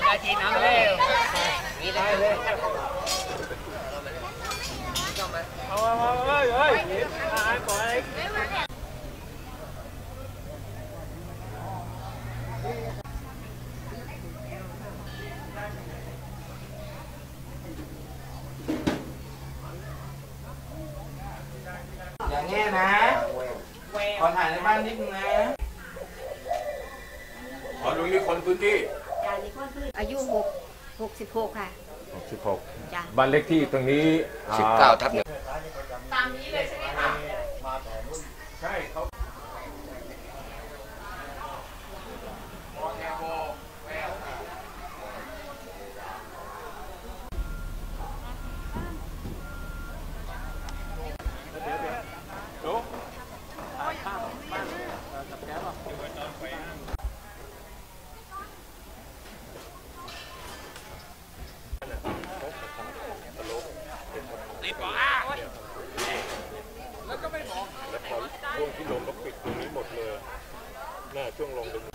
ได้จีน้ำเลยนี่ได้เลยเอาเฮ้ยปล่อยอย่างเงี้ยนะขอถ่ายในบ้านนิดนึงนะอ๋อลุงนี่คนพื้นที่อายุ66 ค่ะ 66บ้านเล็กที่ตรงนี้19/1 ตามนี้เลยใช่ไหมคะใช่เขาแล้วก็ไม่บอกแล้วพอช่วงที่ลงก็ปิดตรงนี้หมดเลยหน้าช่วงลงตรงนี้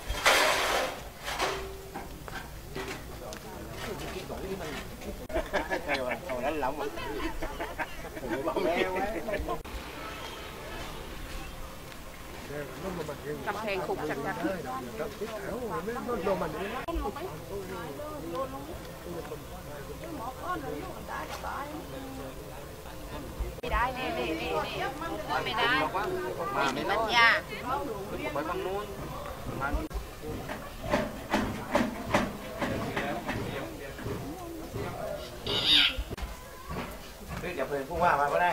ใช่ว่าเอานั้นล้ำกำแพงขุกจังๆไม่ได้นี่ไม่ได้ไม่มีปัญญาไปฝั่งนู้นอย่าเพิ่งพูดว่ามาก็ได้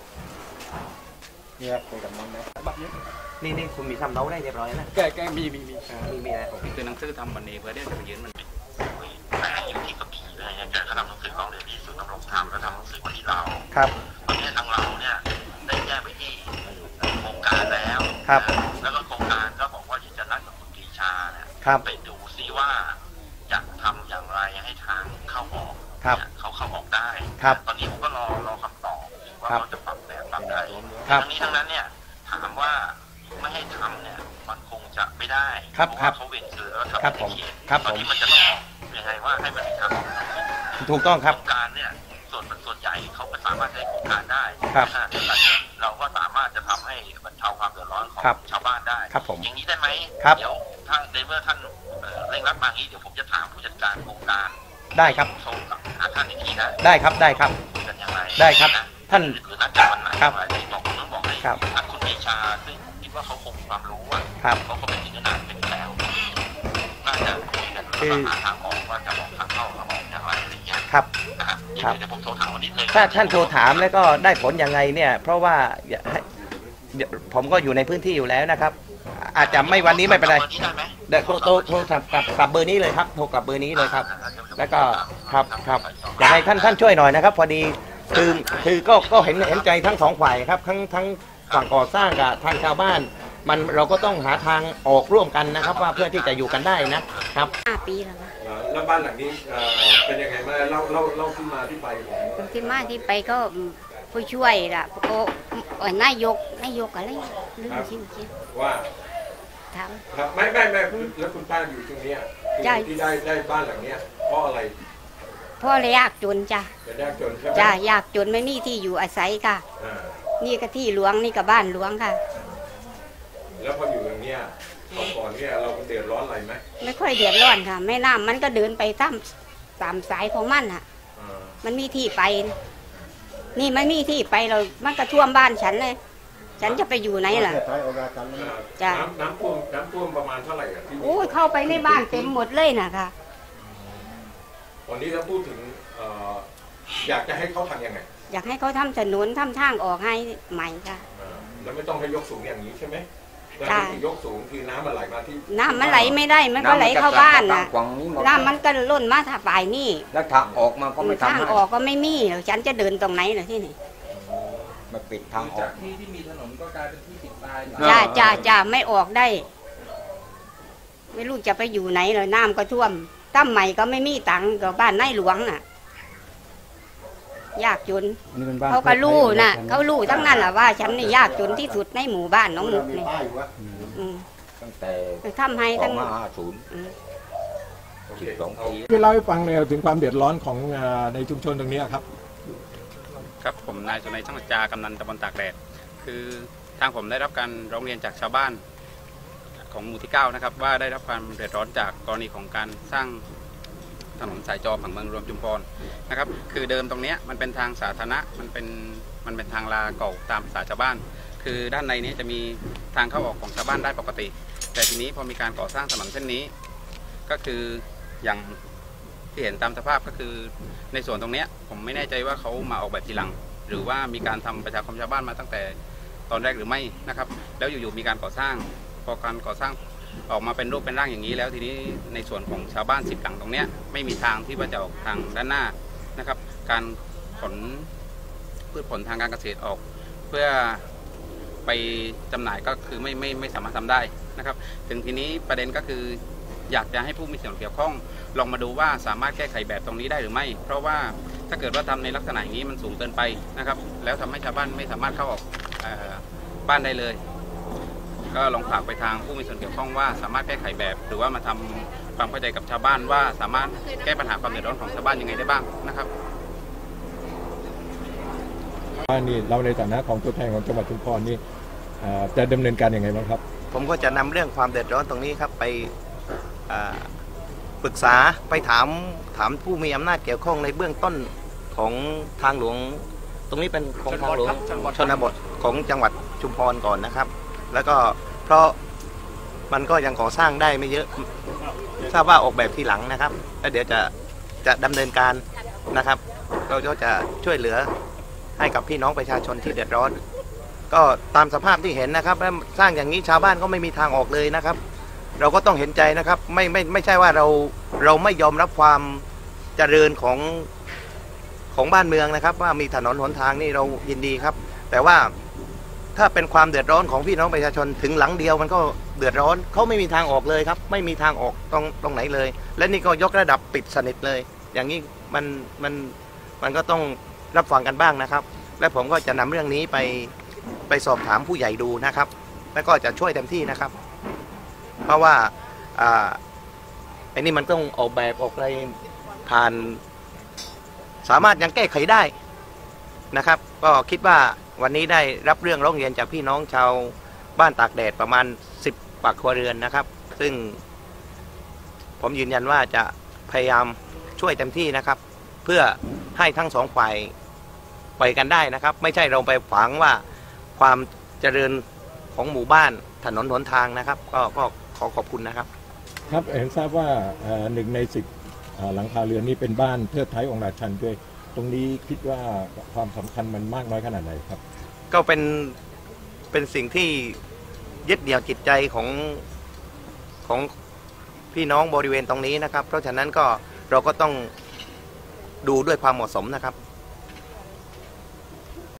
เนี่ยคุยกับน้องนะนี่คุณมีทำเล้าได้เรียบร้อยนะแกมีนะคือหนังสือทำวันนี้เพื่อที่จะไปยืนมันอยู่ที่กระบี่อะไรเงี้ยแกก็ทำหนังสือร้องเรียนที่ศูนย์ดำรงธรรมแล้วทำหนังสือมาที่เราครับตอนนี้ทางเราเนี่ยได้แจ้งไปที่โครงการแล้วแล้วก็โครงการก็บอกว่าจะนัดกับคุณปรีชาเนี่ยไปดูซิว่าจะทำอย่างไรให้ทางเข้าออกเขาเข้าออกได้ตอนนี้ผมก็รอคำตอบว่าเราจะปรับแบบปรับใดทั้งนี้ทั้งนั้นเนี่ยถามว่าไม่ให้ทำเนี่ยมันคงจะไม่ได้เพราะว่าเขาเว้นคือแล้วทำในเขตตอนนี้มันจะต้องยังไงว่าให้มันทำถูกต้องครับโครงการเนี่ยส่วนใหญ่เขาก็สามารถใช้โครงการได้เราก็สามารถจะทำให้บรรเทาความเดือดร้อนของชาวบ้านได้อย่างนี้ได้ไหมเดี๋ยวทางเมื่อท่านเร่งรัดมางี้เดี๋ยวผมจะถามผู้จัดการโครงการได้ครับโทรกับหาท่านอีกทีนะได้ครับกันอย่างไรได้ครับท่านหรือนัดกันวันไหนอะไรบอกให้ท่านคุณปรีชาซึ่งคิดว่าเขาคงมีความรู้ว่าเขาก็เป็นถึงขนาดเป็นแล้วน่าจะคุยกันหาทางออกว่าจะบอกทางเข้าทางออกอย่างไรอะไรอย่างเงี้ยครับเดี๋ยวผมโทรถามวันนี้เลยถ้าท่านโทรถามแล้วก็ได้ผลยังไงเนี่ยเพราะว่าผมก็อยู่ในพื้นที่อยู่แล้วนะครับอาจจะไม่วันนี้ไม่เป็นไรเดี๋ยวโทรกลับเบอร์นี้เลยครับโทรกลับเบอร์นี้เลยครับแล้วก็ครับอยากให้ท่านช่วยหน่อยนะครับพอดีคือก็เห็นใจทั้งสองฝ่ายครับทั้งฝั่งก่อสร้างกับทางชาวบ้านเราก็ต้องหาทางออกร่วมกันนะครับว่าเพื่อที่จะอยู่กันได้นะครับ 5 ปีแล้วนะแล้วบ้านหลังนี้เป็นยังไงมาเล่าที่มาที่ไปที่ไปก็ผู้ช่วยล่ะก็นายกอะไรลืมชื่อว่าถามไม่แล้วคุณป้าอยู่ตรงนี้ที่ได้บ้านหลังนี้เพราะอะไรพ่อเลยยากจนจ้ะยากจนใช่ไหมยากจนไม่มีที่อยู่อาศัยค่ะนี่ก็ที่หลวงนี่ก็บ้านหลวงค่ะแล้วพออยู่อย่างเนี้ยก่อนเนี่ยเราเดือดร้อนอะไรไหมไม่ค่อยเดือดร้อนค่ะแม่น้ำมันก็เดินไปตามสายของมันอ่ะมันมีที่ไปนี่ไม่มีที่ไปเรามันก็ท่วมบ้านฉันเลยฉันจะไปอยู่ไหนล่ะจ้ะน้ำท่วมประมาณเท่าไหร่อ่ะโอ้เข้าไปในบ้านเต็มหมดเลยนะคะวันนี้ถ้าพูดถึงอยากจะให้เขาทำยังไงอยากให้เขาทำถนนทำทางออกให้ใหม่ค่ะแล้วไม่ต้องให้ยกสูงอย่างนี้ใช่ไหมยกสูงคือน้ำมันไหลมาที่น้ำมันไหลไม่ได้มันก็ไหลเข้าบ้านนะน้ำมันก็ล้นมาถ้าฝ่ายนี่แล้วทางออกมาก็ไม่ทางออกก็ไม่มีฉันจะเดินตรงไหนล่ะที่นี่มาปิดทางออกที่มีถนนก็กลายเป็นที่ปิดตายจ้าไม่ออกได้ไม่รู้จะไปอยู่ไหนเลยน้ำก็ท่วมตั้มใหม่ก็ไม่มีตังค์กับบ้านนายหลวงน่ะยากจนเขาก็รู้น่ะเขารู้ทั้งนั้นแหละว่าฉันนี่ยากจนที่สุดในหมู่บ้านน้องมุกนี่ตั้งแต่ทำให้ตั้ง 12 ปีช่วยเล่าให้ฟังหน่อยถึงความเดือดร้อนของในชุมชนตรงนี้ครับครับผมนายสุนัยช่างประจากำนันตำบลตากแดดคือทางผมได้รับการร้องเรียนจากชาวบ้านของหมู่ที่9นะครับว่าได้รับความเดือดร้อนจากกรณีของการสร้างถนนสายจอผังเมืองรวมชุมพรนะครับคือเดิมตรงนี้มันเป็นทางสาธารณะมันเป็นทางลาเก่าตามภาษาชาวบ้านคือด้านในนี้จะมีทางเข้าออกของชาวบ้านได้ปกติแต่ทีนี้พอมีการก่อสร้างถนนเส้นนี้ก็คืออย่างที่เห็นตามสภาพก็คือในส่วนตรงนี้ผมไม่แน่ใจว่าเขามาออกแบบทีหลังหรือว่ามีการทำประชาคมชาวบ้านมาตั้งแต่ตอนแรกหรือไม่นะครับแล้วอยู่ๆมีการก่อสร้างพอการก่อสร้างออกมาเป็นรูปเป็นร่างอย่างนี้แล้วทีนี้ในส่วนของชาวบ้าน10 หลังตรงนี้ไม่มีทางที่ว่าจะออกทางด้านหน้านะครับการขนพืชผลทางการเกษตรออกเพื่อไปจำหน่ายก็คือไม่สามารถทำได้นะครับถึงทีนี้ประเด็นก็คืออยากจะให้ผู้มีส่วนเกี่ยวข้องลองมาดูว่าสามารถแก้ไขแบบตรงนี้ได้หรือไม่เพราะว่าถ้าเกิดว่าทำในลักษณะอย่างนี้มันสูงเกินไปนะครับแล้วทำให้ชาวบ้านไม่สามารถเข้าออกบ้านได้เลยก็ลองฝากไปทางผู้มีส่วนเกี่ยวข้องว่าสามารถแก้ไขแบบหรือว่ามาทำความเข้าใจกับชาวบ้านว่าสามารถแก้ปัญหาความเดือดร้อนของชาวบ้านยังไงได้บ้างนะครับว่านี่เราในฐานะของตัวแทนของจังหวัดชุมพรนี่จะดำเนินการยังไงบ้างครับผมก็จะนำเรื่องความเดือดร้อนตรงนี้ครับไปปรึกษาไปถามผู้มีอำนาจเกี่ยวข้องในเบื้องต้นของทางหลวงตรงนี้เป็นของทางหลวงชนบทของจังหวัดชุมพรก่อนนะครับแล้วก็เพราะมันก็ยังก่อสร้างได้ไม่เยอะทราบว่าออกแบบทีหลังนะครับแล้วเดี๋ยวจะดำเนินการนะครับเราก็จะช่วยเหลือให้กับพี่น้องประชาชนที่เดือดร้อนก็ตามสภาพที่เห็นนะครับสร้างอย่างนี้ชาวบ้านก็ไม่มีทางออกเลยนะครับเราก็ต้องเห็นใจนะครับไม่ใช่ว่าเราไม่ยอมรับความเจริญของบ้านเมืองนะครับว่ามีถนนหนทางนี่เรายินดีครับแต่ว่าถ้าเป็นความเดือดร้อนของพี่น้องประชาชนถึงหลังเดียวมันก็เดือดร้อนเขาไม่มีทางออกเลยครับไม่มีทางออกตรงไหนเลยและนี่ก็ยกระดับปิดสนิทเลยอย่างนี้มันก็ต้องรับฟังกันบ้างนะครับและผมก็จะนำเรื่องนี้ไปสอบถามผู้ใหญ่ดูนะครับแล้วก็จะช่วยเต็มที่นะครับเพราะว่าไอ้นี่มันต้องออกแบบออกอะไรผ่านสามารถยังแก้ไขได้นะครับก็คิดว่าวันนี้ได้รับเรื่องร้องเรียนจากพี่น้องชาวบ้านตากแดดประมาณ10 ปากครัวเรือนนะครับซึ่งผมยืนยันว่าจะพยายามช่วยเต็มที่นะครับเพื่อให้ทั้งสองฝ่ายไปกันได้นะครับไม่ใช่เราไปขวางว่าความเจริญของหมู่บ้านถนนหนทางนะครับก็ขอขอบคุณนะครับครับเห็นทราบว่า1 ใน 10 หลังคาเรือนนี้เป็นบ้านเทิดไทยองค์ราชันด้วยตรงนี้คิดว่าความสำคัญมันมากน้อยขนาดไหนครับก็เป็นสิ่งที่ยึดเหนี่ยวจิตใจของพี่น้องบริเวณตรงนี้นะครับเพราะฉะนั้นก็เราก็ต้องดูด้วยความเหมาะสมนะครับ